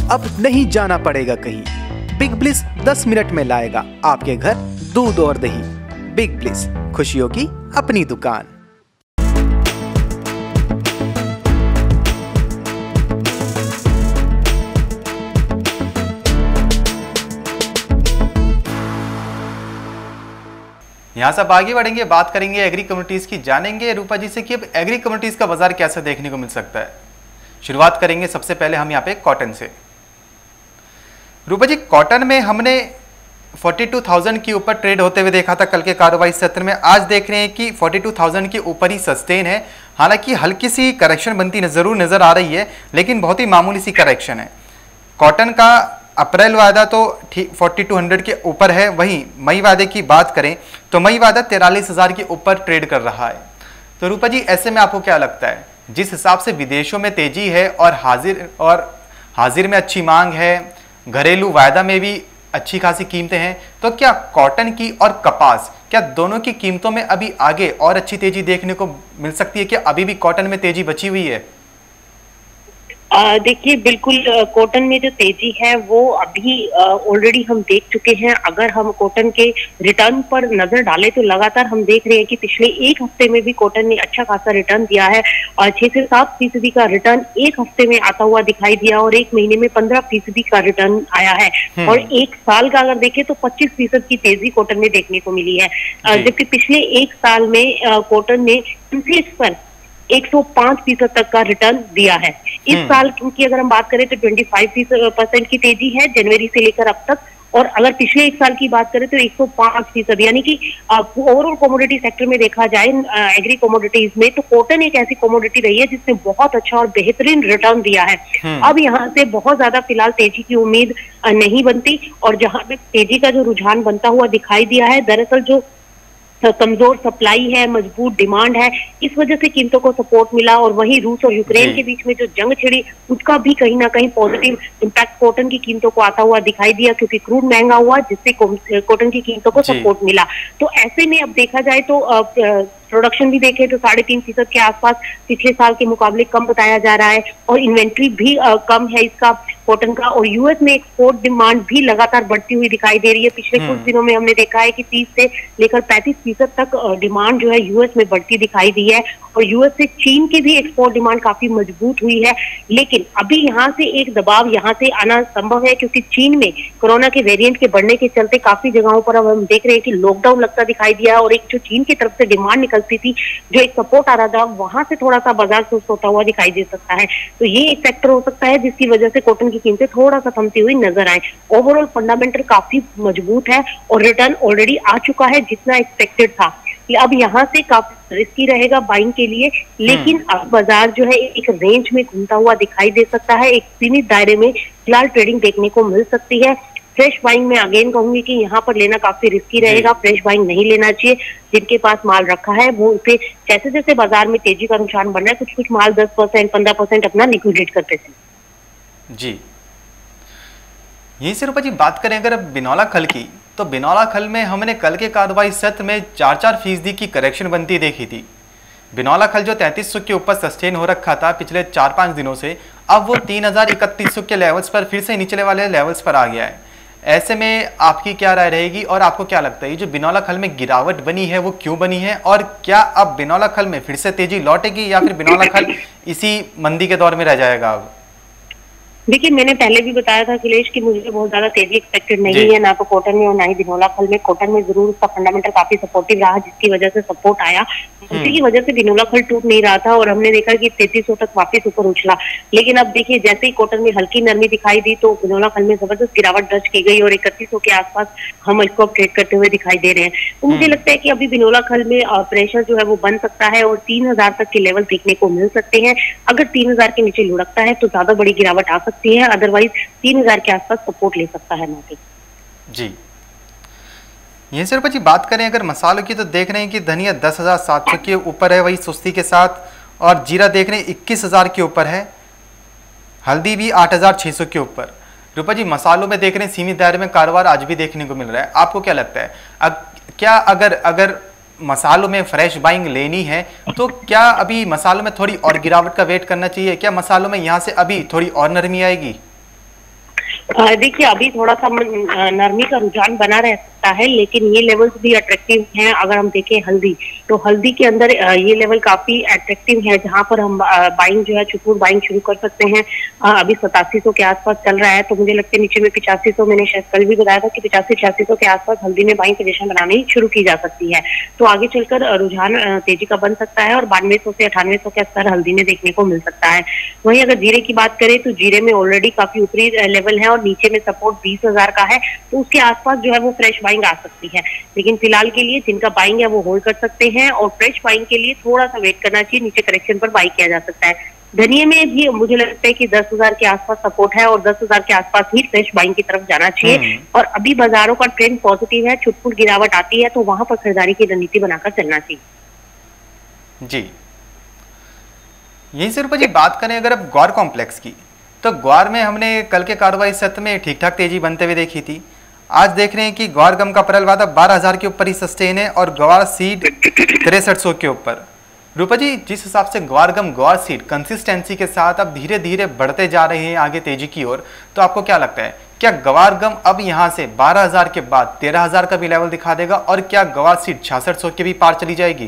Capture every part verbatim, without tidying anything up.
अब नहीं जाना पड़ेगा कहीं। बिग ब्लिस दस मिनट में लाएगा आपके घर दूध और दही। बिग ब्लिस, खुशियों की अपनी दुकान। यहाँ से अब आगे बढ़ेंगे, बात करेंगे एग्री कम्युनिटीज़ की। जानेंगे रूपा जी से कि अब एग्री कम्युनिटीज़ का बाजार कैसे देखने को मिल सकता है। शुरुआत करेंगे सबसे पहले हम यहाँ पे कॉटन से। रूपा जी, कॉटन में हमने बयालीस हज़ार के ऊपर ट्रेड होते हुए देखा था कल के कारोबारी सत्र में। आज देख रहे हैं कि बयालीस हज़ार के ऊपर ही सस्टेन है। हालांकि हल्की सी करेक्शन बनती जरूर नजर आ रही है, लेकिन बहुत ही मामूली सी करेक्शन है। कॉटन का अप्रैल वायदा तो ठीक बयालीस सौ के ऊपर है। वहीं मई वायदे की बात करें तो मई वायदा तिरालीस हज़ार के ऊपर ट्रेड कर रहा है। तो रूपा जी, ऐसे में आपको क्या लगता है, जिस हिसाब से विदेशों में तेजी है और हाजिर और हाजिर में अच्छी मांग है, घरेलू वायदा में भी अच्छी खासी कीमतें हैं, तो क्या कॉटन की और कपास, क्या दोनों की कीमतों में अभी आगे और अच्छी तेजी देखने को मिल सकती है? क्या अभी भी कॉटन में तेजी बची हुई है? देखिए, बिल्कुल कॉटन में जो तेजी है वो अभी ऑलरेडी हम देख चुके हैं। अगर हम कॉटन के रिटर्न पर नजर डालें तो लगातार हम देख रहे हैं कि पिछले एक हफ्ते में भी कॉटन ने अच्छा खासा रिटर्न दिया है और छह से सात फीसदी का रिटर्न एक हफ्ते में आता हुआ दिखाई दिया और एक महीने में पंद्रह फीसदी का रिटर्न आया है। और एक साल का अगर देखें तो पच्चीस फीसद की तेजी कॉटन में देखने को मिली है, जबकि पिछले एक साल में कॉटन ने पर एक सौ पाँच फीसद तक का रिटर्न दिया है। इस साल की अगर हम बात करें तो पच्चीस परसेंट की तेजी है जनवरी से लेकर अब तक, और अगर पिछले एक साल की बात करें तो एक सौ पाँच फीसद, यानी कि ओवरऑल कमोडिटी सेक्टर में देखा जाए एग्री कमोडिटीज में तो कॉटन एक ऐसी कमोडिटी रही है जिसने बहुत अच्छा और बेहतरीन रिटर्न दिया है। अब यहाँ से बहुत ज्यादा फिलहाल तेजी की उम्मीद नहीं बनती, और जहां पे तेजी का जो रुझान बनता हुआ दिखाई दिया है, दरअसल जो कमजोर सप्लाई है, मजबूत डिमांड है, इस वजह से कीमतों को सपोर्ट मिला। और वहीं रूस और यूक्रेन के बीच में जो जंग छिड़ी उसका भी कहीं ना कहीं पॉजिटिव इम्पैक्ट कॉटन की कीमतों को आता हुआ दिखाई दिया, क्योंकि क्रूड महंगा हुआ जिससे कॉटन की कीमतों को सपोर्ट मिला। तो ऐसे में अब देखा जाए तो प्रोडक्शन भी देखें तो साढ़े तीन फीसद के आसपास पिछले साल के मुकाबले कम बताया जा रहा है, और इन्वेंट्री भी आ, कम है इसका कॉटन का। और यूएस में एक्सपोर्ट डिमांड भी लगातार बढ़ती हुई दिखाई दे रही है। पिछले कुछ दिनों में हमने देखा है कि तीस से लेकर पैंतीस फीसद तक डिमांड जो है यूएस में बढ़ती दिखाई दी है, और यूएस से चीन की भी एक्सपोर्ट डिमांड काफी मजबूत हुई है। लेकिन अभी यहाँ से एक दबाव यहाँ से आना संभव है, क्योंकि चीन में कोरोना के वेरिएंट के बढ़ने के चलते काफी जगहों पर अब हम देख रहे हैं कि लॉकडाउन लगता दिखाई दिया, और एक जो चीन की तरफ से डिमांड निकलती थी, जो एक सपोर्ट आ रहा था, वहां से थोड़ा सा बाजार सुस्त होता हुआ दिखाई दे सकता है। तो ये एक फैक्टर हो सकता है जिसकी वजह से कॉटन की कीमतें थोड़ा सा थमती हुई नजर आए। ओवरऑल फंडामेंटल काफी मजबूत है और रिटर्न ऑलरेडी आ चुका है जितना एक्सपेक्टेड था। अब यहाँ से काफी रिस्की रहेगा बाइंग के लिए, लेकिन अब बाजार जो है एक रेंज में घूमता हुआ दिखाई दे सकता है। एक सीमित दायरे में फिलहाल ट्रेडिंग देखने को मिल सकती है। फ्रेश बाइंग में अगेन कहूंगी कि यहाँ पर लेना काफी रिस्की रहेगा, फ्रेश बाइंग नहीं लेना चाहिए। जिनके पास माल रखा है वो उसे जैसे जैसे बाजार में तेजी का रुझान बन रहा है, कुछ कुछ माल दस परसेंट पंद्रह परसेंट अपना लिक्विडेट करते थे। जी, यहीं से रूपा जी बात करें अगर बिनौला खल की, तो बिनौला खल में हमने कल के कारोबारी सत्र में चार चार फीसदी की करेक्शन बनती देखी थी। बिनौला खल जो तैंतीस सौ के ऊपर सस्टेन हो रखा था पिछले चार पाँच दिनों से, अब वो तीन हजार इकतीस सौ के लेवल्स पर फिर से निचले वाले लेवल्स पर आ गया है। ऐसे में आपकी क्या राय रहेगी और आपको क्या लगता है जो बिनौला खल में गिरावट बनी है वो क्यों बनी है, और क्या अब बिनौला खल में फिर से तेजी लौटेगी या फिर बिनौला खल इसी मंदी के दौर में रह जाएगा? अब देखिए, मैंने पहले भी बताया था अखिलेश कि मुझे बहुत ज्यादा तेजी एक्सपेक्टेड नहीं है, ना तो कॉटन में और ना ही बिनौला खल में। कॉटन में जरूर उसका फंडामेंटल काफी सपोर्टिव रहा, जिसकी वजह से सपोर्ट आया, उसी की वजह से बिनौला खल टूट नहीं रहा था और हमने देखा कि तैंतीस सौ तक वापस ऊपर उछला। लेकिन अब देखिए, जैसे ही कॉटन में हल्की नरमी दिखाई दी तो बिनौला खल में जबरदस्त गिरावट दर्ज की गई और इकतीस सौ के आसपास हम इसको ट्रेड करते हुए दिखाई दे रहे हैं। तो मुझे लगता है कि अभी बिनौला खल में प्रेशर जो है वो बन सकता है और तीन हजार तक के लेवल देखने को मिल सकते हैं। अगर तीन हजार के नीचे लुढ़कता है तो ज्यादा बड़ी गिरावट आ सकती है, अदरवाइज तीन हजार के आसपास सपोर्ट ले सकता है मार्केट। जी, यहीं से जी बात करें अगर मसालों की, तो देख रहे हैं कि धनिया दस हजार सात सौ के ऊपर है वही सुस्ती के साथ, और जीरा देख रहे हैं इक्कीस हजार के ऊपर है, हल्दी भी आठ हजार छह सौ के ऊपर। रूपा जी, मसालों में देख रहे हैं सीमित दायरे में कारोबार आज भी देखने को मिल रहा है। आपको क्या लगता है, अग, क्या अगर अगर मसालों में फ्रेश बाइंग लेनी है तो क्या अभी मसालों में थोड़ी और गिरावट का वेट करना चाहिए? क्या मसालों में यहाँ से अभी थोड़ी और नरमी आएगी? अ, देखिए अभी थोड़ा सा मन- अ, नरमी का रुझान बना रह सकता है, लेकिन ये लेवल्स भी अट्रैक्टिव हैं। अगर हम देखें हल्दी, तो हल्दी के अंदर अ, ये लेवल काफी अट्रैक्टिव है, जहां पर हम बाइंग जो है छुटपुट बाइंग शुरू कर सकते हैं। अ, अभी सतासी सौ के आसपास चल रहा है, तो मुझे लगता है नीचे में पिचासी सौ, मैंने शायद कल भी बताया था कि पिचासी छियासी सौ के आसपास हल्दी में बाइंग पोजीशन बनानी शुरू की जा सकती है। तो आगे चलकर अ, रुझान अ, तेजी का बन सकता है और बानवे सौ से अठानवे सौ के स्तर हल्दी में देखने को मिल सकता है। वहीं अगर जीरे की बात करें तो जीरे में ऑलरेडी काफी ऊपरी लेवल है और नीचे में सपोर्ट बीस हजार का है, तो उसके आसपास जो है वो फ्रेश बाइंग आ सकती है। लेकिन फिलहाल के लिए जिनका बाइंग है वो होल्ड कर सकते हैं और फ्रेश बाइंग के लिए थोड़ा सा वेट करना चाहिए, नीचे करेक्शन पर बाई किया जा सकता है। धनिये में भी मुझे लगता है कि दस हजार के आसपास सपोर्ट है और दस हजार के आसपास ही फ्रेश बाइंग की तरफ जाना चाहिए। और अभी बाजारों का ट्रेंड पॉजिटिव है, छुटपुट गिरावट आती है तो वहां पर खरीदारी की रणनीति बनाकर चलना चाहिए। जी, यही से रूपा जी बात करें अगर अब ग्वार कॉम्प्लेक्स की, तो ग्वार में हमने कल के कारोबारी सत्र में ठीक ठाक तेजी बनते हुए देखी थी। आज देख रहे हैं कि ग्वार गम का परलवादा बारह हजार के ऊपर ही सस्टेन है और ग्वार सीड तिरसठ सौ के ऊपर। रूपा जी, जिस हिसाब से ग्वार गम ग्वार सीड कंसिस्टेंसी के साथ अब धीरे धीरे बढ़ते जा रहे हैं आगे तेजी की ओर, तो आपको क्या लगता है, क्या ग्वार गम अब यहां से बारह हजार के बाद तेरह हजार का भी लेवल दिखा देगा और क्या ग्वार सीड छियासठ सौ के भी पार चली जाएगी?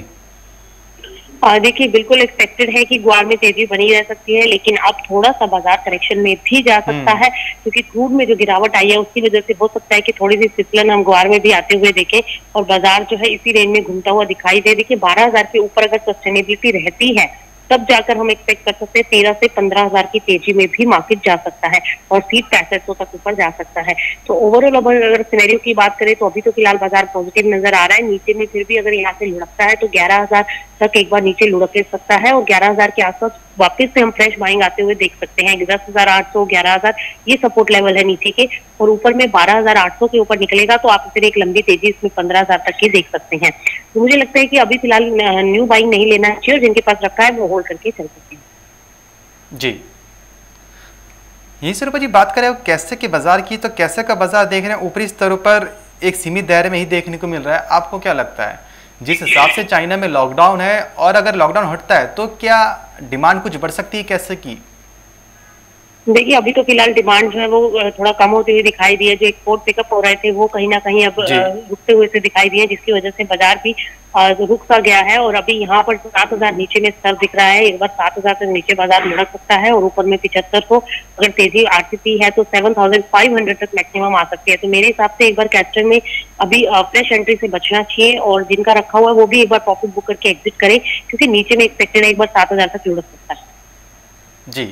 देखिए बिल्कुल एक्सपेक्टेड है कि ग्वार में तेजी बनी रह सकती है, लेकिन अब थोड़ा सा बाजार करेक्शन में भी जा सकता है, क्योंकि क्रूड में जो गिरावट आई है उसकी वजह से हो सकता है कि थोड़ी सी फिसलन हम ग्वार में भी आते हुए देखें और बाजार जो है इसी रेंज में घूमता हुआ दिखाई दे। देखिए बारह हजार के ऊपर अगर सस्टेनेबिलिटी रहती है तब जाकर हम एक्सपेक्ट कर सकते हैं तेरह से पंद्रह हजार की तेजी में भी मार्केट जा सकता है और सीट पैंसठ सौ तक ऊपर जा सकता है। तो ओवरऑल अगर सिनेरियो की बात करें तो अभी तो फिलहाल बाजार पॉजिटिव नजर आ रहा है। नीचे में फिर भी अगर यहाँ से लुढ़कता है तो ग्यारह हजार तक एक बार नीचे लुढ़क सकता है और ग्यारह हजार के आसपास वापस से हम फ्रेश बाइंग आते हुए देख सकते हैं। दस हजार आठ सौ ग्यारह हजार ये सपोर्ट लेवल है नीचे के, और ऊपर में बारह हजार आठ सौ के ऊपर निकलेगा तो आप फिर एक लंबी तेजी इसमें पंद्रह हजार तक की देख सकते हैं। तो मुझे लगता है कि अभी फिलहाल न्यू बाइंग नहीं लेना चाहिए और जिनके पास रखा है वो होल्ड करके चल सकते हैं। जी, यही से रूपा जी बात करें कैसे के बाजार की, तो कैसे का बाजार देख रहे हैं ऊपरी स्तरों पर एक सीमित दायरे में ही देखने को मिल रहा है। आपको क्या लगता है, जिस हिसाब से चाइना में लॉकडाउन है और अगर लॉकडाउन हटता है तो क्या डिमांड कुछ बढ़ सकती है कैसे की? देखिए अभी तो फिलहाल डिमांड जो है वो थोड़ा कम होते हुए दिखाई दी है। जो एक्सपोर्ट पिकअप हो रहे थे वो कहीं ना कहीं अब रुकते हुए से दिखाई दिए, जिसकी वजह से बाजार भी रुक सा गया है और अभी यहाँ पर सात हजार नीचे में स्तर दिख रहा है। एक बार सात हजार से नीचे बाजार लुढ़क सकता है और ऊपर में पिछहत्तर सौ अगर तेजी आरसीपी है तो सेवन थाउजेंड फाइव हंड्रेड तक मैक्सिमम आ सकती है। तो मेरे हिसाब से एक बार कैस्टर में अभी फ्रेश एंट्री से बचना चाहिए और जिनका रखा हुआ है वो भी एक बार प्रॉफिट बुक करके एग्जिट करे, क्योंकि नीचे में एक्सपेक्टेड है एक बार सात हजार तक लुढ़क सकता है। जी,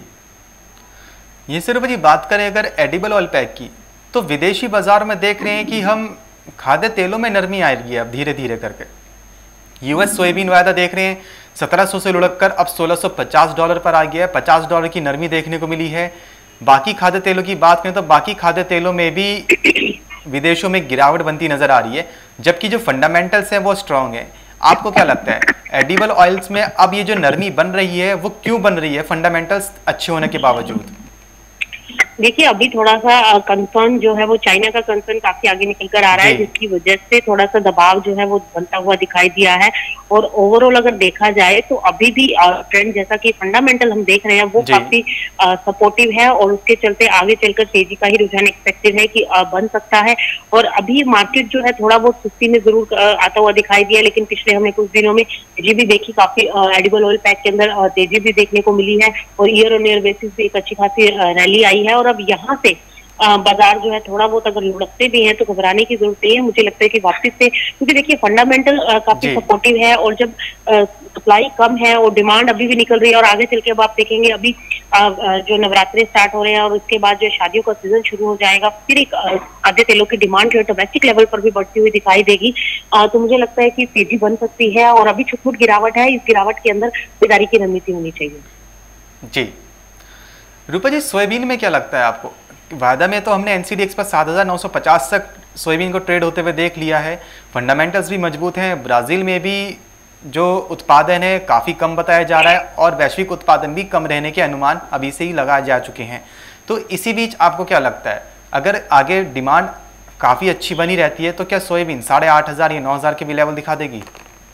ये सिर्फ जी बात करें अगर एडिबल ऑयल पैक की, तो विदेशी बाजार में देख रहे हैं कि हम खाद्य तेलों में नरमी आएगी अब धीरे धीरे करके। यूएस सोयाबीन वायदा देख रहे हैं सत्रह सौ से लुढ़क कर अब सोलह सौ पचास डॉलर पर आ गया है, पचास डॉलर की नरमी देखने को मिली है। बाकी खाद्य तेलों की बात करें तो बाकी खाद्य तेलों में भी विदेशों में गिरावट बनती नजर आ रही है, जबकि जो फंडामेंटल्स हैं वो स्ट्रांग है। आपको क्या लगता है एडिबल ऑयल्स में अब ये जो नरमी बन रही है वो क्यों बन रही है, फंडामेंटल्स अच्छे होने के बावजूद? देखिए अभी थोड़ा सा कंसर्न जो है वो चाइना का कंसर्न काफी आगे निकल कर आ रहा है, जिसकी वजह से थोड़ा सा दबाव जो है वो बनता हुआ दिखाई दिया है। और ओवरऑल अगर देखा जाए तो अभी भी ट्रेंड जैसा कि फंडामेंटल हम देख रहे हैं वो काफी सपोर्टिव है और उसके चलते आगे चलकर तेजी का ही रुझान एक्सपेक्टेड है कि आ, बन सकता है। और अभी मार्केट जो है थोड़ा बहुत सुस्ती में जरूर आता हुआ दिखाई दिया, लेकिन पिछले हमने कुछ दिनों में तेजी भी देखी, काफी एडिबल ऑयल पैक के अंदर तेजी भी देखने को मिली है और ईयर ऑन ईयर बेसिस पे एक अच्छी खासी रैली आई है। और अब यहाँ से बाजार जो है थोड़ा बहुत अगर लुढ़कते भी हैं तो घबराने की जरूरत नहीं है। मुझे लगता है कि वापस से, क्योंकि देखिए फंडामेंटल काफी सपोर्टिव है और जब सप्लाई कम है और डिमांड अभी भी निकल रही है और आगे चल के अब आप देखेंगे अभी आ, जो नवरात्रि स्टार्ट हो रहे हैं और उसके बाद जो शादियों का सीजन शुरू हो जाएगा, फिर एक खाद्य तेलों की डिमांड जो है डोमेस्टिक लेवल पर भी बढ़ती हुई दिखाई देगी। आ, तो मुझे लगता है कि तेजी बन सकती है और अभी छुटपुट गिरावट है, इस गिरावट के अंदर खरीदारी की रणनीति होनी चाहिए। जी रूपा जी, सोयाबीन में क्या लगता है आपको? वायदा में तो हमने एनसीडीएक्स पर सात हजार नौ सौ पचास तक सोयाबीन को ट्रेड होते हुए देख लिया है, फंडामेंटल्स भी मजबूत हैं, ब्राजील में भी जो उत्पादन है काफ़ी कम बताया जा रहा है और वैश्विक उत्पादन भी कम रहने के अनुमान अभी से ही लगाए जा चुके हैं। तो इसी बीच आपको क्या लगता है अगर आगे डिमांड काफ़ी अच्छी बनी रहती है तो क्या सोयाबीन साढ़े आठ हज़ार या नौ हज़ार के भी लेवल दिखा देगी?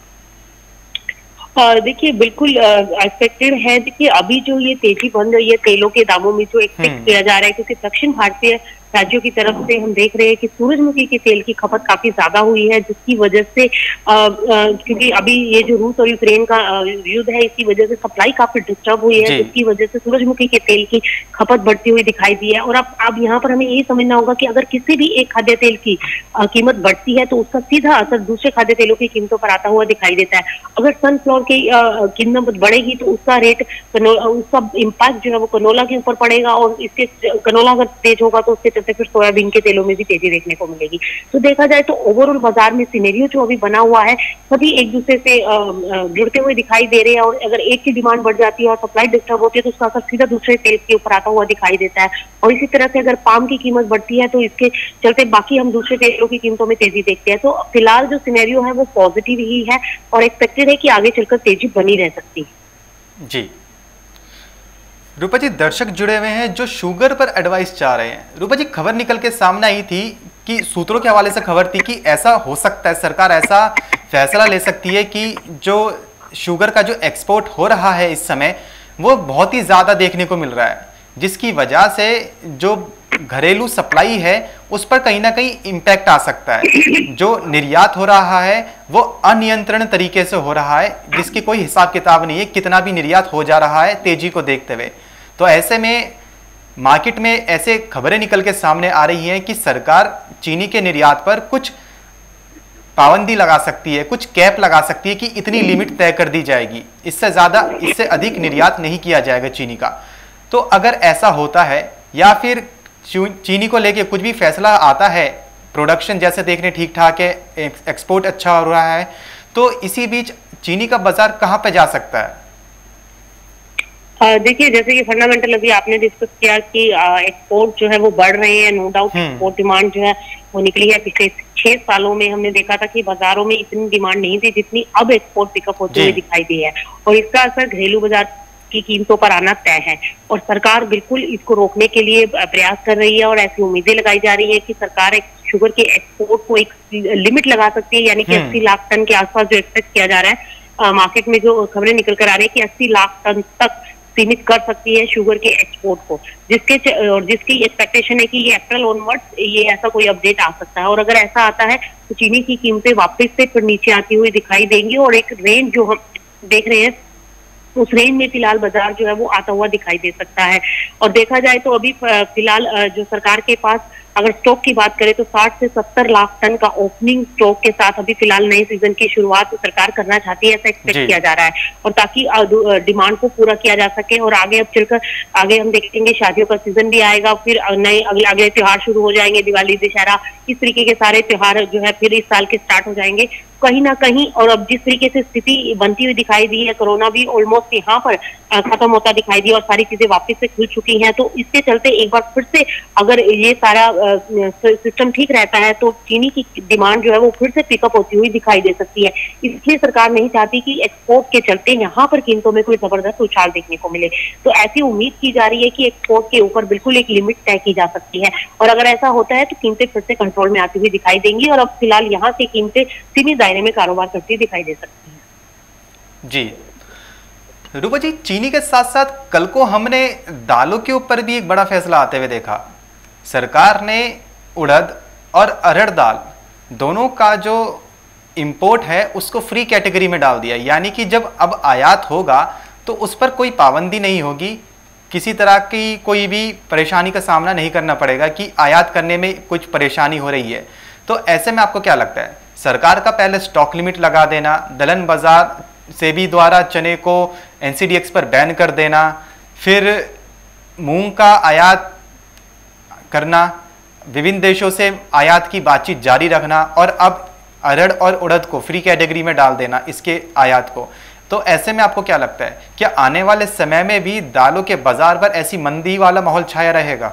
देखिए बिल्कुल एक्सपेक्टेड है। देखिए अभी जो ये तेजी बन रही है तेलों के दामों में जो एक्सपेक्ट किया जा रहा है, क्योंकि दक्षिण भारतीय राज्यों की तरफ से हम देख रहे हैं कि सूरजमुखी के तेल की खपत काफी ज्यादा हुई है, जिसकी वजह से आ, आ, क्योंकि अभी ये जो रूस और यूक्रेन का युद्ध है, इसकी वजह से सप्लाई काफी डिस्टर्ब हुई है, जिसकी वजह से सूरजमुखी के तेल की खपत बढ़ती हुई दिखाई दी है। और अब अब यहाँ पर हमें ये समझना होगा कि अगर किसी भी एक खाद्य तेल की आ, कीमत बढ़ती है तो उसका सीधा असर दूसरे खाद्य तेलों की कीमतों पर आता हुआ दिखाई देता है। अगर सनफ्लावर की कीमत बढ़ेगी तो उसका रेट, उसका इम्पैक्ट जो है वो कनोला के ऊपर पड़ेगा, और इसके कनोला अगर तेज होगा तो उसके चलते फिर सोयाबीन के तेलों में भी तेजी देखने को मिलेगी। तो देखा जाए तो ओवरऑल बाजार में सिनेरियो जो अभी बना हुआ है, सभी एक दूसरे से जुड़ते हुए दिखाई दे रहे हैं, और अगर एक की डिमांड बढ़ जाती है और सप्लाई डिस्टर्ब होती है तो उसका असर सीधा दूसरे तेल के ऊपर आता हुआ दिखाई देता है। और इसी तरह से अगर पाम की कीमत बढ़ती है तो इसके चलते बाकी हम दूसरे तेलों की कीमतों में तेजी देखते हैं। तो फिलहाल जो सिनेरियो है वो पॉजिटिव ही है और एक्सपेक्टेड है कि आगे चलकर तेजी बनी रह सकती है। जी रूपा जी, दर्शक जुड़े हुए हैं जो शुगर पर एडवाइस चाह रहे हैं। रूपा जी, खबर निकल के सामने आई थी कि सूत्रों के हवाले से खबर थी कि ऐसा हो सकता है, सरकार ऐसा फैसला ले सकती है कि जो शुगर का जो एक्सपोर्ट हो रहा है इस समय वो बहुत ही ज़्यादा देखने को मिल रहा है, जिसकी वजह से जो घरेलू सप्लाई है उस पर कहीं ना कहीं इम्पैक्ट आ सकता है। जो निर्यात हो रहा है वो अनियंत्रण तरीके से हो रहा है, जिसकी कोई हिसाब किताब नहीं है, कितना भी निर्यात हो जा रहा है तेजी को देखते हुए। तो ऐसे में मार्केट में ऐसे खबरें निकल के सामने आ रही हैं कि सरकार चीनी के निर्यात पर कुछ पाबंदी लगा सकती है, कुछ कैप लगा सकती है कि इतनी लिमिट तय कर दी जाएगी, इससे ज़्यादा इससे अधिक निर्यात नहीं किया जाएगा चीनी का। तो अगर ऐसा होता है या फिर चीनी को लेके कुछ भी फैसला आता है, प्रोडक्शन जैसे देखने ठीक ठाक है, एक्सपोर्ट अच्छा हो रहा है, तो इसी बीच चीनी का बाजार कहाँ पे जा सकता है? देखिए, जैसे कि फंडामेंटल अभी आपने डिस्कस किया कि एक्सपोर्ट जो है वो बढ़ रहे हैं, नो डाउट एक्सपोर्ट डिमांड जो है वो निकली है। पिछले छह सालों में हमने देखा था कि बाजारों में इतनी डिमांड नहीं थी जितनी अब एक्सपोर्ट पिकअप होते हुए दिखाई दी है, और इसका असर घरेलू बाजार की कीमतों पर आना तय है। और सरकार बिल्कुल इसको रोकने के लिए प्रयास कर रही है, और ऐसी उम्मीदें लगाई जा रही है कि सरकार एक शुगर के एक्सपोर्ट को एक लिमिट लगा सकती है, यानी कि अस्सी लाख टन के आसपास जो एक्सपेक्ट किया जा रहा है। मार्केट में जो खबरें निकल कर आ रही है कि अस्सी लाख टन तक सीमित कर सकती है शुगर के एक्सपोर्ट को, जिसके और जिसकी एक्सपेक्टेशन है कि ये अप्रैल ऑनवर्ड्स ये ऐसा कोई अपडेट आ सकता है। और अगर ऐसा आता है तो चीनी की कीमतें वापस से फिर नीचे आती हुई दिखाई देंगी, और एक रेंज जो हम देख रहे हैं उस रेंज में फिलहाल बाजार जो है वो आता हुआ दिखाई दे सकता है। और देखा जाए तो अभी फिलहाल जो सरकार के पास अगर स्टॉक की बात करें तो साठ से सत्तर लाख टन का ओपनिंग स्टॉक के साथ अभी फिलहाल नए सीजन की शुरुआत सरकार करना चाहती है, ऐसा एक्सपेक्ट किया जा रहा है, और ताकि डिमांड को पूरा किया जा सके। और आगे अब चलकर आगे हम देखेंगे शादियों का सीजन भी आएगा, फिर नए अगले अगले त्योहार शुरू हो जाएंगे, दिवाली, दशहरा, इस तरीके के सारे त्योहार जो है फिर इस साल के स्टार्ट हो जाएंगे कहीं ना कहीं। और अब जिस तरीके से स्थिति बनती हुई दिखाई दी है, कोरोना भी ऑलमोस्ट यहाँ पर खत्म होता दिखाई दिया और सारी चीजें वापस से खुल चुकी हैं, तो इसके चलते एक बार फिर से अगर ये सारा सिस्टम ठीक रहता है तो चीनी की डिमांड जो है वो फिर से पिकअप होती हुई दिखाई दे सकती है। इसलिए सरकार नहीं चाहती कि एक्सपोर्ट के चलते यहाँ पर कीमतों में कोई जबरदस्त उछाल देखने को मिले। तो ऐसी उम्मीद की जा रही है कि एक्सपोर्ट के ऊपर बिल्कुल एक लिमिट तय की जा सकती है, और अगर ऐसा होता है तो कीमतें फिर से कंट्रोल में आती हुई दिखाई देंगी, और अब फिलहाल यहाँ से कीमतें सीमित दायरे में कारोबार करती दिखाई दे सकती है। जी रूपा जी, चीनी के साथ साथ कल को हमने दालों के ऊपर भी एक बड़ा फैसला आते हुए देखा। सरकार ने उड़द और अरहर दाल दोनों का जो इंपोर्ट है उसको फ्री कैटेगरी में डाल दिया, यानी कि जब अब आयात होगा तो उस पर कोई पाबंदी नहीं होगी, किसी तरह की कोई भी परेशानी का सामना नहीं करना पड़ेगा कि आयात करने में कुछ परेशानी हो रही है। तो ऐसे में आपको क्या लगता है, सरकार का पहले स्टॉक लिमिट लगा देना, दलहन बाजार सेबी द्वारा चने को एनसीडीएक्स पर बैन कर देना, फिर मूंग का आयात करना, विभिन्न देशों से आयात की बातचीत जारी रखना, और अब अरहर और उड़द को फ्री कैटेगरी में डाल देना इसके आयात को, तो ऐसे में आपको क्या लगता है क्या आने वाले समय में भी दालों के बाजार पर ऐसी मंदी वाला माहौल छाया रहेगा?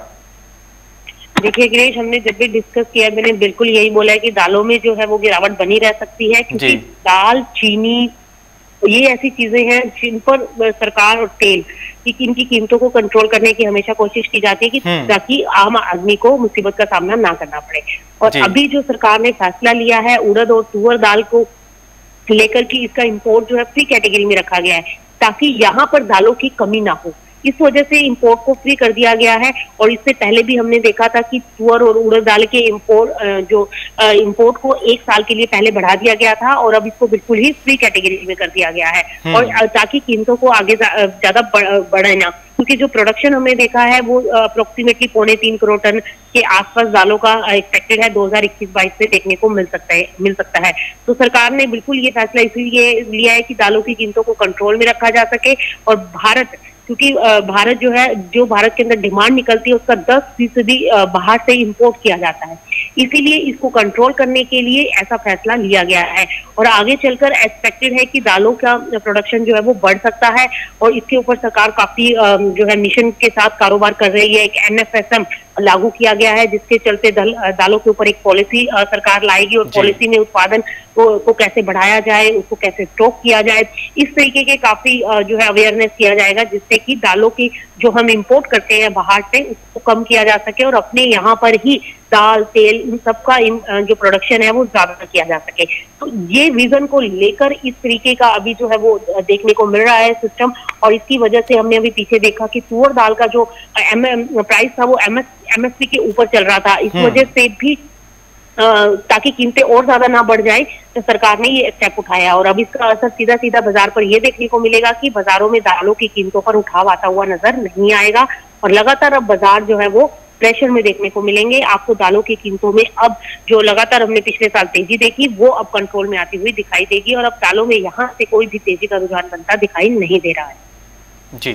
देखिए गिरीश, हमने जब भी डिस्कस किया मैंने बिल्कुल यही बोला है कि दालों में जो है वो गिरावट बनी रह सकती है, क्योंकि दाल, चीनी, ये ऐसी चीजें हैं जिन पर सरकार और तेल की इनकी कीमतों को कंट्रोल करने की हमेशा कोशिश की जाती है कि ताकि आम आदमी को मुसीबत का सामना ना करना पड़े। और अभी जो सरकार ने फैसला लिया है उड़द और तुअर दाल को लेकर कि इसका इंपोर्ट जो है फ्री कैटेगरी में रखा गया है, ताकि यहाँ पर दालों की कमी ना हो। इस वजह से इंपोर्ट को फ्री कर दिया गया है। और इससे पहले भी हमने देखा था कि तुअर और उड़द दाल के इंपोर्ट जो इंपोर्ट को एक साल के लिए पहले बढ़ा दिया गया था और अब इसको बिल्कुल ही फ्री कैटेगरी में कर दिया गया है, और ताकि कीमतों को आगे ज्यादा बढ़े ना, क्योंकि जो प्रोडक्शन हमने देखा है वो अप्रोक्सीमेटली पौने तीन करोड़ टन के आसपास दालों का एक्सपेक्टेड है दो हज़ार इक्कीस बाईस में देखने को मिल सकता है मिल सकता है तो सरकार ने बिल्कुल ये फैसला इसलिए लिया है कि दालों की कीमतों को कंट्रोल में रखा जा सके। और भारत, क्योंकि भारत जो है, जो भारत के अंदर डिमांड निकलती है उसका दस फीसदी बाहर से इंपोर्ट किया जाता है, इसीलिए इसको कंट्रोल करने के लिए ऐसा फैसला लिया गया है। और आगे चलकर एक्सपेक्टेड है कि दालों का प्रोडक्शन जो है वो बढ़ सकता है, और इसके ऊपर सरकार काफी जो है मिशन के साथ कारोबार कर रही है। एक एन एफ एस एम लागू किया गया है जिसके चलते दल, दालों के ऊपर एक पॉलिसी सरकार लाएगी, और पॉलिसी में उत्पादन को, को कैसे बढ़ाया जाए, उसको कैसे स्टॉक किया जाए, इस तरीके के काफी जो है अवेयरनेस किया जाएगा, जिससे कि दालों की जो हम इंपोर्ट करते हैं बाहर से उसको कम किया जा सके और अपने यहाँ पर ही दाल, तेल, इन सब का इन जो प्रोडक्शन है वो ज्यादा किया जा सके। तो ये विजन को लेकर इस तरीके का अभी जो है वो देखने को मिल रहा है सिस्टम, और इसकी वजह से हमने अभी पीछे देखा कि तुअर दाल का जो एम प्राइस था वो M S M S P के ऊपर चल रहा था। इस वजह से भी ताकि कीमतें और ज्यादा ना बढ़ जाए तो सरकार ने ये स्टेप उठाया, और अब इसका असर सीधा सीधा बाजार पर ये देखने को मिलेगा कि बाजारों में दालों की कीमतों पर उठाव आता हुआ नजर नहीं आएगा, और लगातार अब बाजार जो है वो प्रेशर में देखने को मिलेंगे। आपको दालों की कीमतों में अब जो लगातार हमने पिछले साल तेजी देखी वो अब कंट्रोल में आती हुई दिखाई देगी, और अब दालों में यहाँ से कोई भी तेजी का रुझान बनता दिखाई नहीं दे रहा है। जी,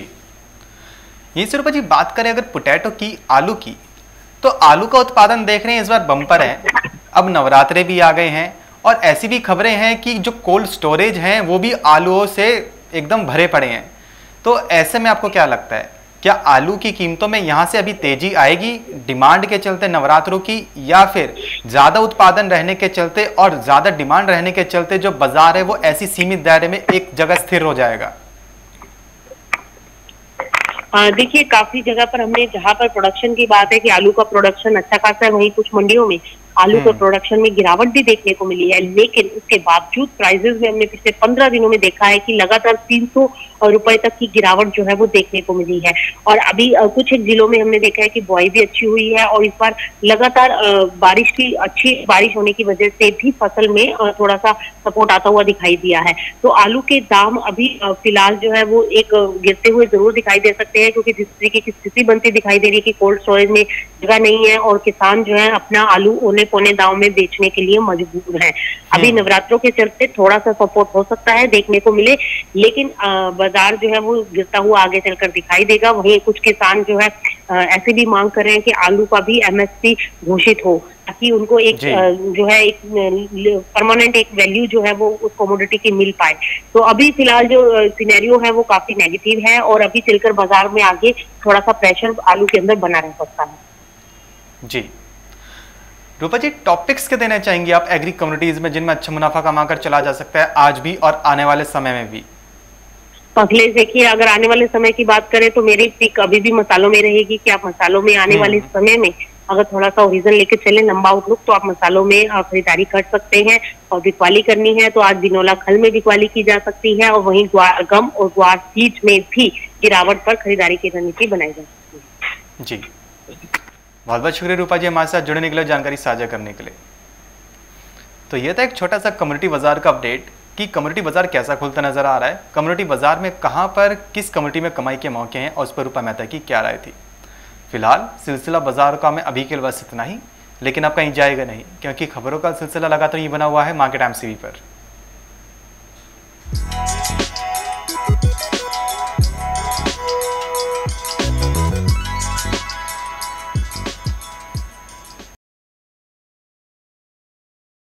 यही से रूपा जी बात करें अगर पोटैटो की, आलू की, तो आलू का उत्पादन देख रहे हैं इस बार बम्पर है। अब नवरात्रे भी आ गए हैं और ऐसी भी खबरें हैं कि जो कोल्ड स्टोरेज हैं वो भी आलूओं से एकदम भरे पड़े हैं। तो ऐसे में आपको क्या लगता है, क्या आलू की कीमतों में यहाँ से अभी तेजी आएगी डिमांड के चलते नवरात्रों की, या फिर ज्यादा उत्पादन रहने के चलते और ज्यादा डिमांड रहने के चलते जो बाजार है वो ऐसी सीमित दायरे में एक जगह स्थिर हो जाएगा? देखिए, काफी जगह पर हमने, जहां पर प्रोडक्शन की बात है कि आलू का प्रोडक्शन अच्छा खासा है, वहीं कुछ मंडियों में आलू के प्रोडक्शन में गिरावट भी देखने को मिली है, लेकिन उसके बावजूद प्राइसेस में हमने पिछले पंद्रह दिनों में देखा है कि लगातार तीन सौ रुपए तक की गिरावट जो है वो देखने को मिली है। और अभी कुछ एक जिलों में हमने देखा है कि बुआई भी अच्छी हुई है, और इस बार लगातार बारिश की अच्छी बारिश होने की वजह से भी फसल में थोड़ा सा सपोर्ट आता हुआ दिखाई दिया है। तो आलू के दाम अभी फिलहाल जो है वो एक गिरते हुए जरूर दिखाई दे सकते हैं, क्योंकि जिस तरीके की स्थिति बनती दिखाई दे रही है कि कोल्ड स्टोरेज में जगह नहीं है और किसान जो है अपना आलू ओने पौने दाम में बेचने के लिए मजबूर हैं। अभी नवरात्रों के चलते थोड़ा सा सपोर्ट हो सकता है देखने को मिले, लेकिन बाजार जो है वो गिरता हुआ आगे चलकर दिखाई देगा। वहीं कुछ किसान जो है ऐसे भी मांग कर रहे हैं कि आलू का भी एम एस पी घोषित हो, ताकि उनको एक जो है एक परमानेंट एक वैल्यू जो है वो उस कमोडिटी की मिल पाए। तो अभी फिलहाल जो सिनेरियो है वो काफी नेगेटिव है, और अभी चलकर बाजार में आगे थोड़ा सा प्रेशर आलू के अंदर बना रह सकता है। जी रूपा जी, टॉपिक्स के देना चाहेंगे आप एग्री कम्युनिटीज में जिनमें अच्छा मुनाफा कमाकर चला जा सकता है आज भी और आने वाले समय में भी? अगले देखिए, अगर आने वाले समय की बात करें तो मेरी पिक अभी भी मसालों में रहेगी कि आप मसालों में आने वाले समय में अगर थोड़ा सा ओरिजिन लेके चले लंबा आउटलुक, तो आप मसालों में खरीदारी कर सकते हैं। और बिकवाली करनी है तो आज बिनोला खल में बिकवाली की जा सकती है, और वहीं ग्वार गम और ग्वार सीड में भी गिरावट पर खरीदारी की रणनीति बनाई जा सकती है। जी, बहुत बहुत शुक्रिया रूपा जी हमारे साथ जुड़ने के लिए, जानकारी साझा करने के लिए। तो ये था एक छोटा सा कम्युनिटी बाजार का अपडेट कि कम्युनिटी बाजार कैसा खुलता नजर आ रहा है, कम्युनिटी बाजार में कहां पर किस कम्युनिटी में कमाई के मौके हैं और उस पर रूपा मेहता की क्या राय थी। फिलहाल सिलसिला बाजार का में अभी के लिए बस इतना ही, लेकिन आप कहीं जाएगा नहीं, क्योंकि खबरों का सिलसिला लगातार ही बना हुआ है मार्केट एमसीवी पर।